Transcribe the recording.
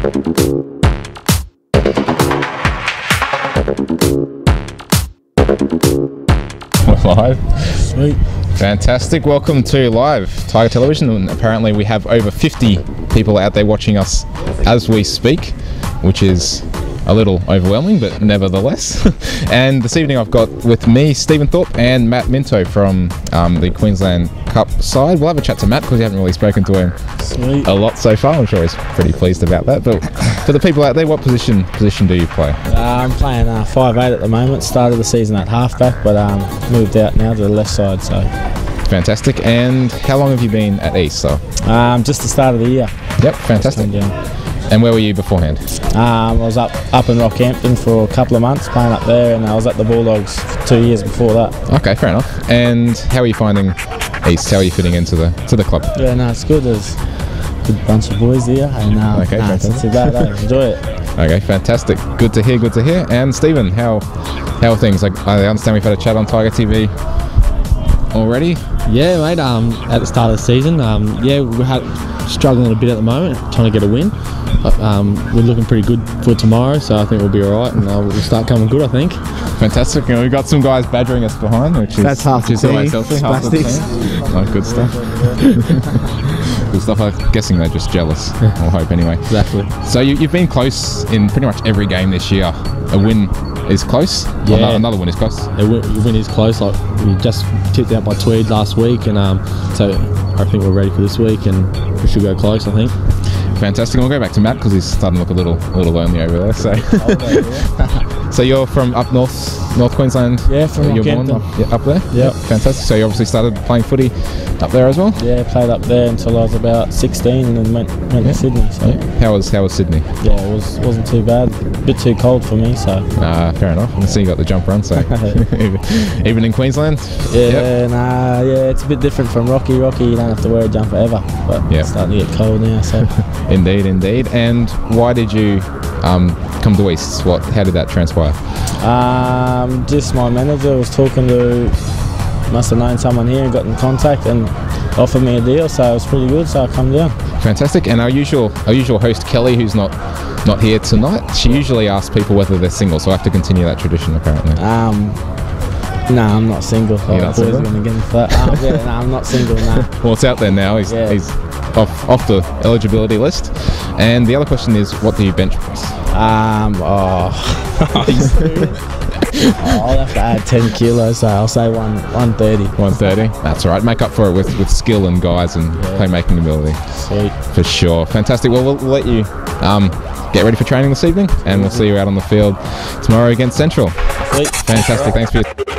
We're live. Sweet. Fantastic. Welcome to Live Tiger Television. And apparently we have over 50 people out there watching us as we speak, which is a little overwhelming, but nevertheless. And this evening I've got with me Stephen Thorpe and Matt Minto from the Queensland Cup side. We'll have a chat to Matt because we haven't really spoken to him a lot so far. I'm sure he's pretty pleased about that. But for the people out there, what position do you play? I'm playing 5'8" at the moment. Started the season at halfback, but moved out now to the left side. So fantastic. And how long have you been at East? So just the start of the year. Yep, fantastic. And where were you beforehand? I was up in Rockhampton for a couple of months playing up there, and I was at the Bulldogs for 2 years before that. Okay, fair enough. And how are you finding East? How are you fitting into the club? Yeah, no, it's good. There's a good bunch of boys here, and okay, it's not too bad. I enjoy it. Okay, fantastic. Good to hear. Good to hear. And Stephen, how are things? I understand we've had a chat on Tiger TV already. Yeah, mate. At the start of the season, we're struggling a bit at the moment, trying to get a win. We're looking pretty good for tomorrow, so I think we'll be all right, and we'll start coming good, I think. Fantastic. We've got some guys badgering us behind, which is always healthy. Oh, good stuff. Good stuff. I'm guessing they're just jealous. I'll hope anyway. Exactly. So you've been close in pretty much every game this year. A win is close. Yeah. Another win is close. A win is close. Like we just tipped out by Tweed last week, and so I think we're ready for this week, and we should go close, I think. Fantastic. We'll go back to Matt because he's starting to look a little lonely over there. So, so you're from up North Queensland? Yeah, from Rockhampton. Up there? Yeah. Fantastic. So you obviously started playing footy up there as well? Yeah, played up there until I was about 16, and then went to Sydney. So. Yeah. How was Sydney? Yeah, it wasn't too bad. A bit too cold for me, so. Fair enough. And so you got the jump run, so even in Queensland? Yeah, it's a bit different from Rocky. You don't have to wear a jumper ever, but it's starting to get cold now. So. Indeed. And why did you come to East? How did that transpire? Just my manager was talking to, must have known someone here and got in contact and offered me a deal, so it was pretty good, so I come down. Fantastic. And our usual host Kelly, who's not here tonight, she usually asks people whether they're single, so I have to continue that tradition apparently. No, I'm not single. You're not single? Gonna get into that. No, I'm not single now. Well, it's out there now. He's off the eligibility list. And the other question is, what do you bench press? I'll have to add 10 kilos, so I'll say 130. 130? That's all right. Make up for it with skill and guys and playmaking ability. Sweet. For sure. Fantastic. Well, we'll let you get ready for training this evening, and we'll see you out on the field tomorrow against Central. Sweet. Fantastic. Thanks for your